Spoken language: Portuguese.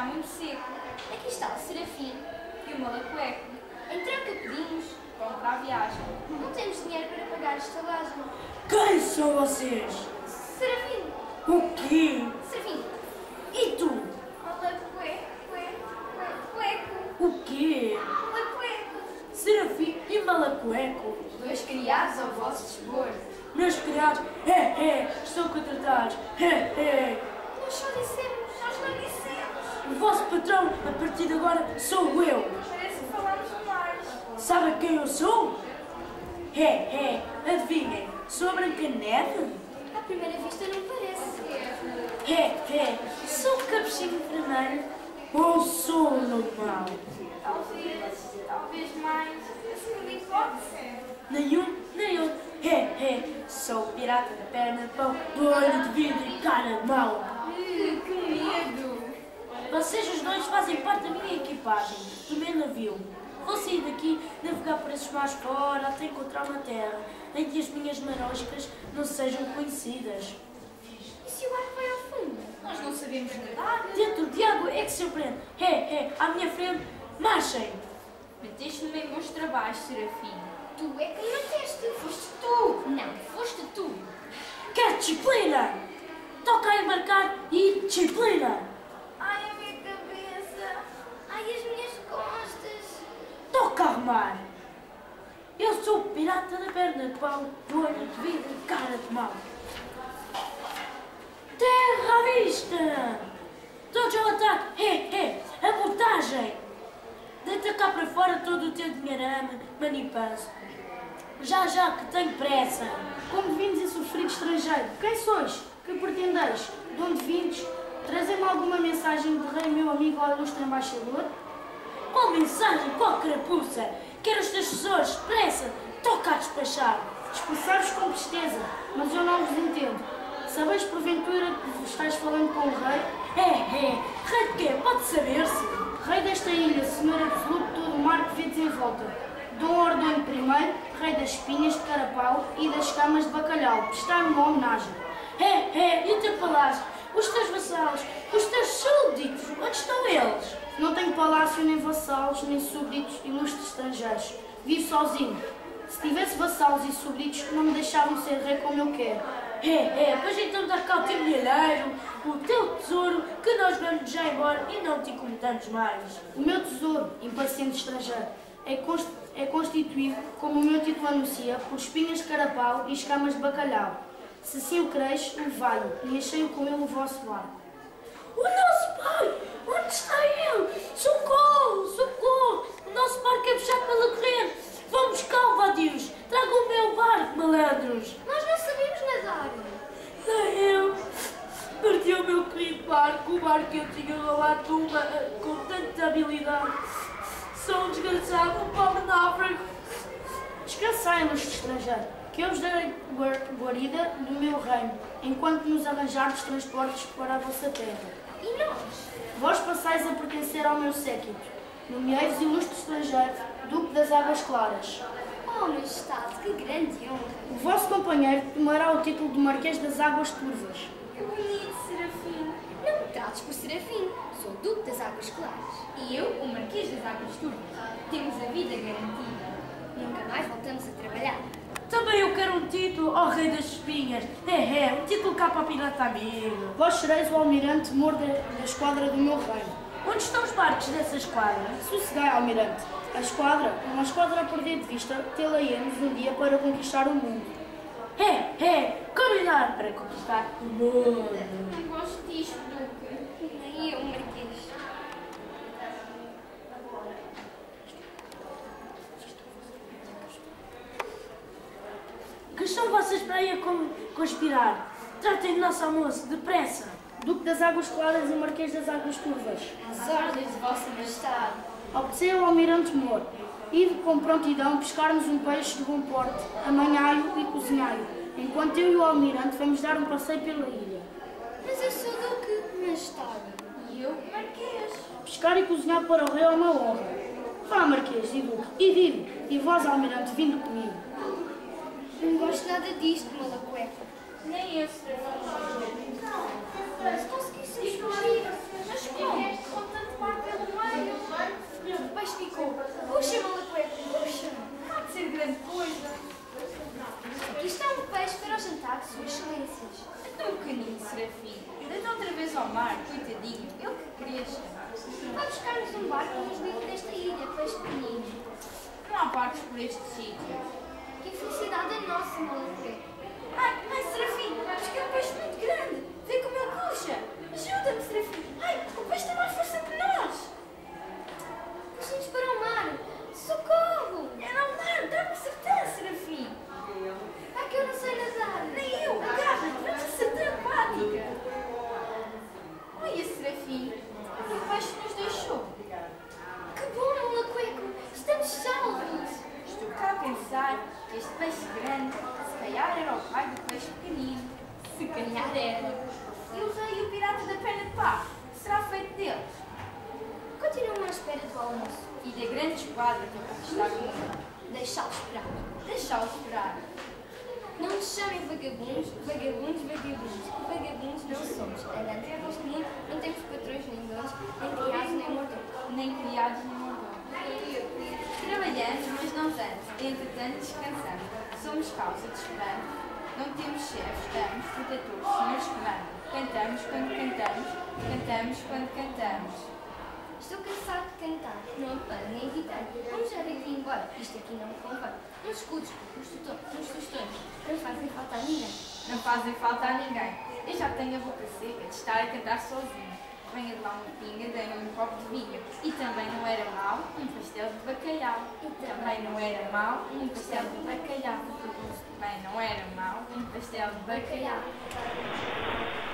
muito seco. Aqui está o Serafim. E o Malacueco. Em troca pedimos. Vão para a viagem. Não temos dinheiro para pagar a estalagem. Quem são vocês? Serafim! O quê? Serafim! E tu? Malacueco! O quê? Malacueco! Serafim e Malacueco? Dois criados ao vosso dispor. Meus criados, estão contratados, Nós só dissemos, nós não dissemos. O vosso patrão, a partir de agora, sou eu. Parece que falamos demais. Sabem quem eu sou? Adivinhem, sou a Branca Neve? À primeira vista não parece. Sou o cabecinho vermelho ou sou o normal? Talvez mais. A segunda hipótese. Nenhum. Sou o pirata da perna de pau, do olho de vidro e cara de mau. Que medo. Vocês os dois fazem parte da minha equipagem, do meu navio. Vou sair daqui, navegar por esses mares fora, até encontrar uma terra em que as minhas maroscas não sejam conhecidas. E se o barco vai ao fundo? Nós não sabemos nadar. Dentro de água é que se aprende. À minha frente, marchem! Meteste-me em bons trabalhos, Serafim. Tu é que meteste. Foste tu. Não, foste tu. Quer disciplina? Toca a embarcar e disciplina! Ai, a minha cabeça. Ai, as minhas costas. Toca a remar! Eu sou o pirata da perna de pau, do olho de vidro e cara de mau. Terra à vista! Todos ao ataque! Abordagem! Deita cá para fora todo o teu dinheirame, manipanço. Já que tenho pressa. Como vindos e sofrido estrangeiro, quem sois? Que pretendeis? De onde vindes? Trazem-me alguma mensagem de rei, meu amigo ou ilustre embaixador? Qual mensagem, qual carapuça? Quero os teus tesouros, pressa! Toca a despachar! Expressar-vos com tristeza, mas eu não vos entendo. Sabeis porventura que estáis falando com o rei? Rei de quê? Pode saber-se. Rei desta ilha, senhor absoluto de todo o mar que vedes em volta. Dom Ordonho I, rei das espinhas de carapau e das escamas de bacalhau, prestar-me uma homenagem. E o teu palácio? Os teus vassalos? Os teus súditos? Onde estão eles? Não tenho palácio, nem vassalos, nem súbditos, ilustres estrangeiros. Vivo sozinho. Se tivesse vassalos e súbditos, não me deixavam ser rei como eu quero. Pois então dá cá o teu milheiro, o teu tesouro, que nós vamos já embora e não te incomodamos mais. O meu tesouro, impaciente estrangeiro, é constituído, como o meu título anuncia, por espinhas de carapau e escamas de bacalhau. Se assim o quereis, levai-o e enchei-o com ele o vosso barco. O nosso pai! Onde está ele? Socorro! O nosso barco é puxado pela corrente! Vão buscar, vadios! Tragam o meu barco, malandros! Nós não sabemos nadar. Nem eu! Perdi o meu querido barco, o barco que eu tinha roubado com tanta habilidade. Sou um desgraçado, um pobre náufrago. Descansai, ilustre estrangeiro, que eu vos darei guarida no meu reino, enquanto nos arranjarmos transportes para a vossa terra. E nós? Vós passais a pertencer ao meu séquito, nomeei-vos ilustre estrangeiro, Duque das Águas Claras. Oh, majestade, que grande honra. O vosso companheiro tomará o título de Marquês das Águas Turvas. Que bonito, Serafim. Não me trates por Serafim, sou o Duque das Águas Claras. E eu, o Marquês das Águas Turvas. Temos a vida garantida. Nunca mais voltamos a trabalhar. Também eu quero um título ao Rei das Espinhas. Um título cá para o pirata amigo. Vós sereis o almirante mor da esquadra do meu reino. Onde estão os barcos dessa esquadra? Sossegai, almirante. A esquadra, uma esquadra a perder de vista, tê-la-emos um dia para conquistar o mundo. Combinar para conquistar o mundo. Não gosto disto, Duque. Nem eu, Marquês. Que estão vocês para aí a conspirar? Tratem de nosso almoço, depressa. Duque das Águas Claras e Marquês das Águas Turvas. As ordens de Vossa Majestade. Obedecei ao almirante mor. Ide com prontidão pescarmos um peixe de bom porte, amanhai-o e cozinhai-o, enquanto eu e o almirante vamos dar um passeio pela ilha. Mas eu sou Duque, majestade. E eu, Marquês. Pescar e cozinhar para o rei é uma honra. Vá, Marquês e Duque, e vós, almirante, vindo comigo. Não gosto nada disto, Malacueco. Nem eu, Serafim. Mas conseguiste fugir. Mas como? Serafim, deita outra vez ao mar, coitadinho, ele que cresça. Vai buscar-nos um barco e nos livre desta ilha, peixe pequenino. Não há barcos por este sítio. Que felicidade é nossa, maluca. Ai, Serafim, mas que é um peixe muito grande. Vê como ele puxa. Ajuda-me, Serafim. Ai, o peixe tem mais força que nós. Puxa-nos para o mar. Socorro! É não dar, dá-me certeza, Serafim. É que eu não sei nadar. Nem eu, agarra-te, vamos a certeza aquática. Olha, Serafim, o peixe nos deixou. Que bom, Malacueco. Estamos salvos. Estou cá a pensar que este peixe grande, se calhar era o pai do peixe pequenino. Se calhar era. E o rei e o pirata da perna de pau, será feito deles? Continuamos à espera do almoço. E da grande esquadra que cá está comigo. Deixá-lo esperar. Deixá-lo esperar. Não nos chamem vagabundos, vagabundos, vagabundos. Vagabundos não somos. Andando neste mundo, não temos patrões nem donos, nem criados nem mordomos. Nem criados nem mordomos. Trabalhamos, mas não tanto. Entretanto, descansamos. Somos causa de esperança. Não temos chefes, damos, protetores, senhores que mandam. Cantamos quando cantamos, cantamos quando cantamos. Estou cansado de cantar, não paro nem evitar. Vamos já daqui embora, isto aqui não me convém. Uns escudos, uns tostões, não fazem falta a ninguém. Não fazem falta a ninguém. Eu já tenho a boca seca de estar a cantar sozinho. Venha de lá uma pinga, dei-me um copo de vinho. E também não era mau um pastel de bacalhau. E também não era mau um pastel de bacalhau. Também não era mau um pastel de bacalhau.